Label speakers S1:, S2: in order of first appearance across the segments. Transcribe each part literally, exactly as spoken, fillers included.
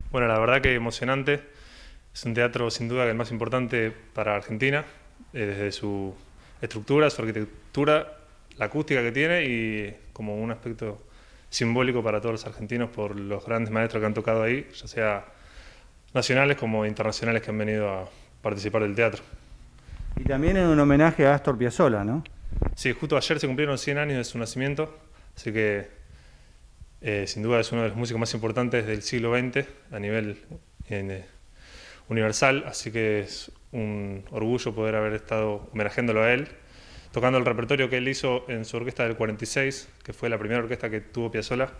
S1: Bueno, la verdad que emocionante. Es un teatro sin duda el más importante para Argentina, eh, desde su estructura, su arquitectura, la acústica que tiene y como un aspecto simbólico para todos los argentinos por los grandes maestros que han tocado ahí, ya sea nacionales como internacionales que han venido a participar del teatro.
S2: Y también en un homenaje a Astor Piazzolla, ¿no?
S1: Sí, justo ayer se cumplieron cien años de su nacimiento, así que eh, sin duda es uno de los músicos más importantes del siglo veinte a nivel eh, universal, así que es un orgullo poder haber estado homenajeándolo a él, tocando el repertorio que él hizo en su orquesta del cuarenta y seis, que fue la primera orquesta que tuvo Piazzolla,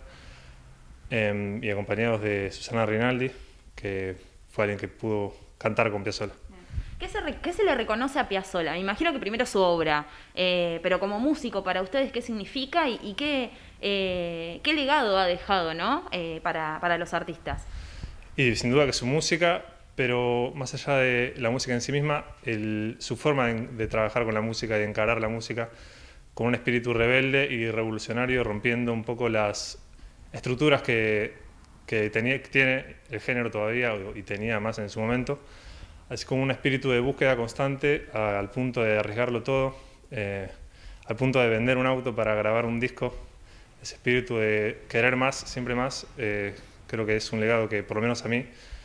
S1: eh, y acompañados de Susana Rinaldi, que fue alguien que pudo cantar con Piazzolla.
S3: ¿Qué se, re, ¿Qué se le reconoce a Piazzolla? Me imagino que primero su obra, eh, pero como músico, para ustedes, ¿qué significa y, y qué, eh, qué legado ha dejado, ¿no? eh, para, para los artistas?
S1: Y sin duda que su música, pero más allá de la música en sí misma, el, su forma de, de trabajar con la música y de encarar la música con un espíritu rebelde y revolucionario, rompiendo un poco las estructuras que, que, tenía, que tiene el género todavía y tenía más en su momento. Así como un espíritu de búsqueda constante a, al punto de arriesgarlo todo, eh, al punto de vender un auto para grabar un disco. Ese espíritu de querer más, siempre más, eh, creo que es un legado que por lo menos a mí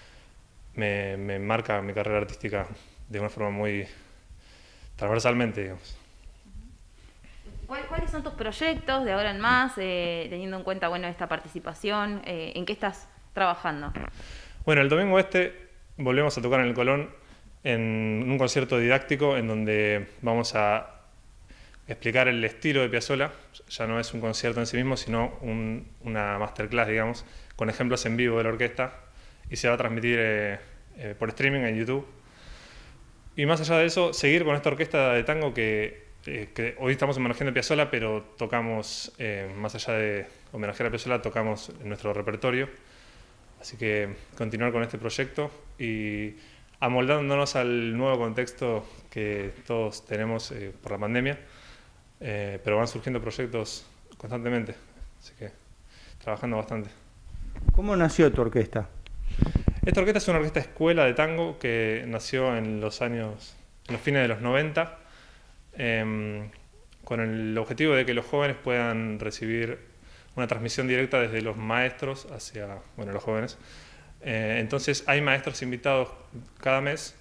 S1: me, me marca mi carrera artística de una forma muy transversalmente, digamos.
S3: ¿Cuáles son tus proyectos de ahora en más, eh, teniendo en cuenta bueno, esta participación? Eh, ¿En qué estás trabajando?
S1: Bueno, el domingo este volvemos a tocar en el Colón en un concierto didáctico en donde vamos a explicar el estilo de Piazzolla. Ya no es un concierto en sí mismo, sino un, una masterclass, digamos, con ejemplos en vivo de la orquesta y se va a transmitir eh, eh, por streaming en YouTube. Y más allá de eso, seguir con esta orquesta de tango que, eh, que hoy estamos homenajeando a Piazzolla, pero tocamos, eh, más allá de homenajear a Piazzolla, tocamos en nuestro repertorio. Así que continuar con este proyecto y amoldándonos al nuevo contexto que todos tenemos eh, por la pandemia, eh, pero van surgiendo proyectos constantemente, así que trabajando bastante.
S2: ¿Cómo nació tu orquesta?
S1: Esta orquesta es una orquesta escuela de tango que nació en los años, en los fines de los noventa, eh, con el objetivo de que los jóvenes puedan recibir una transmisión directa desde los maestros hacia bueno, los jóvenes. Eh, entonces hay maestros invitados cada mes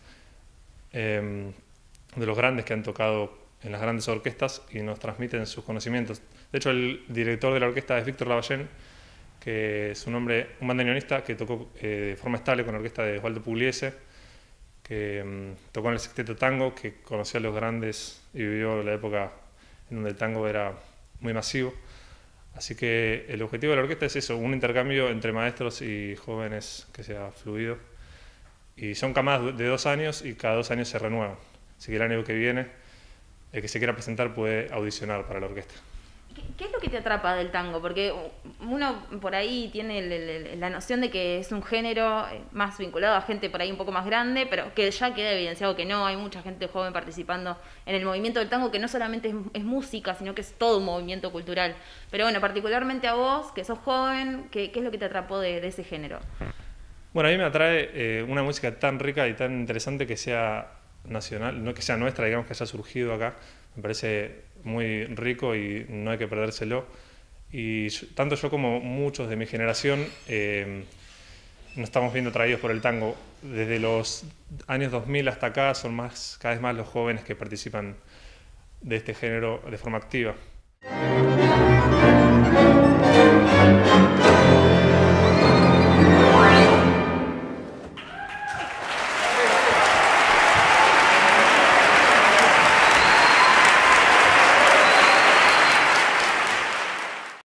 S1: eh, de los grandes que han tocado en las grandes orquestas y nos transmiten sus conocimientos. De hecho, el director de la orquesta es Víctor Lavallén, que es un hombre, un bandoneonista que tocó eh, de forma estable con la orquesta de Osvaldo Pugliese, que um, tocó en el sexteto tango, que conocía a los grandes y vivió la época en donde el tango era muy masivo. Así que el objetivo de la orquesta es eso, un intercambio entre maestros y jóvenes que sea fluido. Y son camadas de dos años y cada dos años se renuevan. Así que el año que viene, el que se quiera presentar puede audicionar para la orquesta.
S3: ¿Qué, ¿Qué es lo que te atrapa del tango? Porque uno por ahí tiene el, el, la noción de que es un género más vinculado a gente por ahí un poco más grande, pero que ya queda evidenciado que no, hay mucha gente joven participando en el movimiento del tango, que no solamente es, es música, sino que es todo un movimiento cultural. Pero bueno, particularmente a vos, que sos joven, ¿qué, qué es lo que te atrapó de, de ese género?
S1: Bueno, a mí me atrae eh, una música tan rica y tan interesante que sea nacional, no que sea nuestra, digamos que haya surgido acá. Me parece muy rico y no hay que perdérselo. Y yo, tanto yo como muchos de mi generación eh, nos estamos viendo atraídos por el tango. Desde los años dos mil hasta acá son más, cada vez más los jóvenes que participan de este género de forma activa.